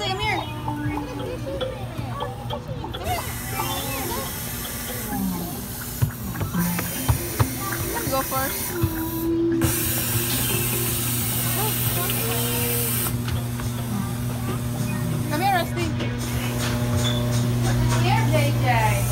Rusty, come here. Let me go first. Come here, Rusty. What's here, JJ?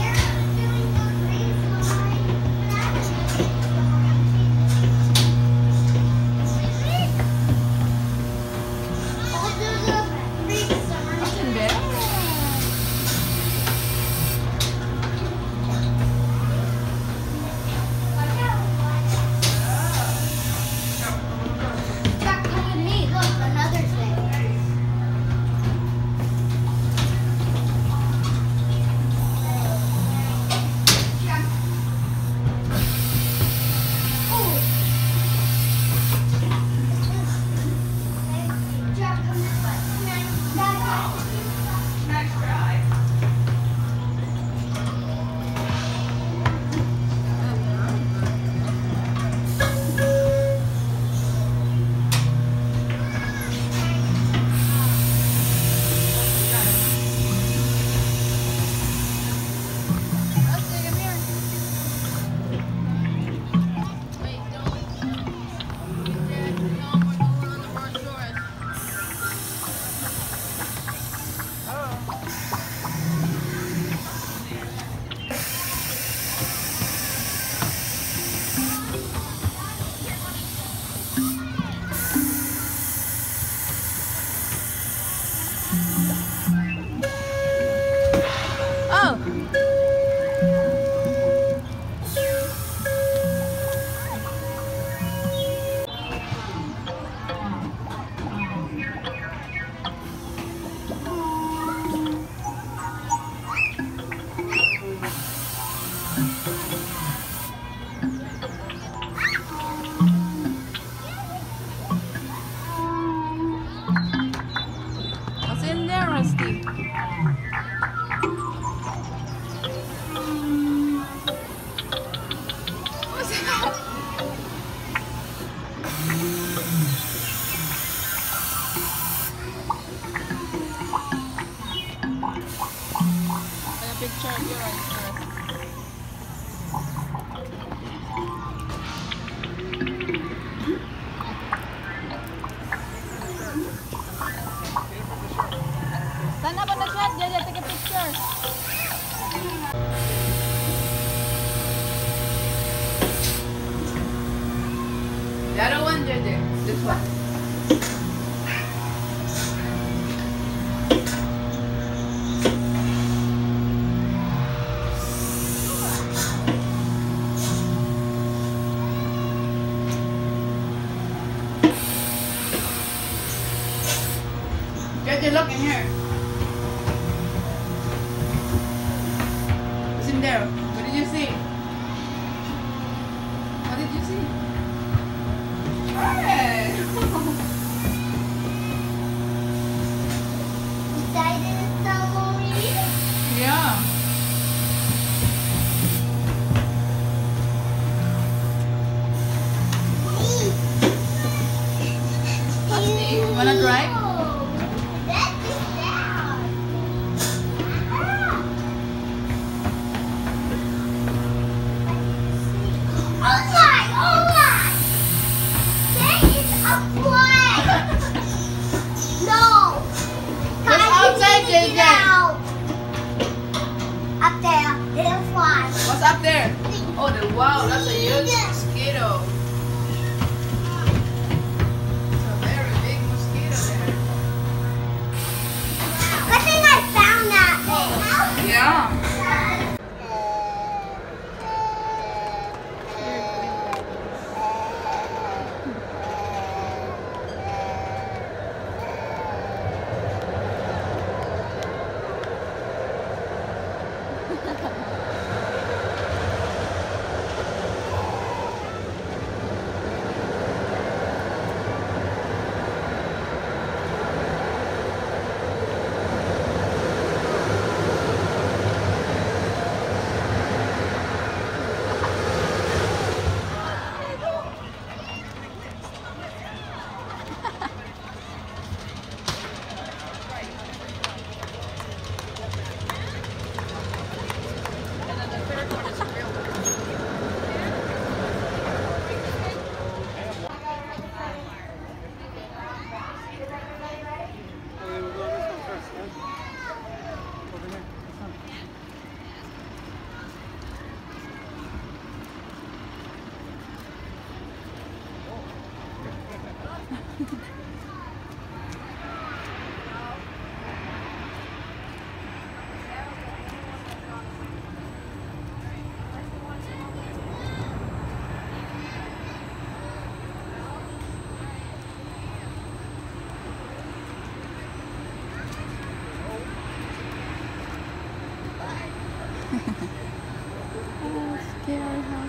What's in there, Rusty? What's that? Like a picture of your eyes, Rusty. Stand up on the shot, JJ, take a picture. The other one, JJ, this one. JJ, look in here. What's in there? What did you see? What did you see? Hey! Yeah. Rusty, you wanna drive? What's up there? Oh, wow, that's a huge mosquito. It's a very big mosquito there. I think I found that thing. Yeah.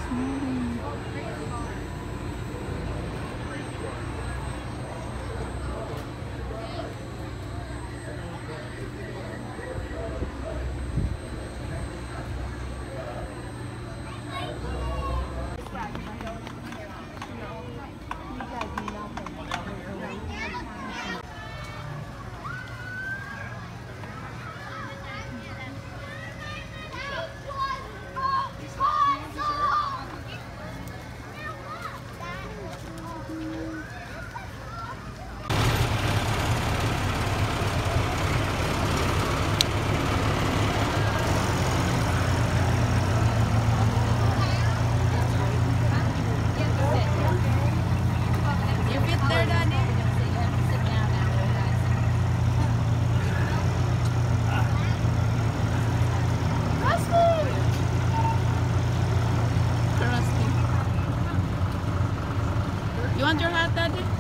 You want your hat, Daddy?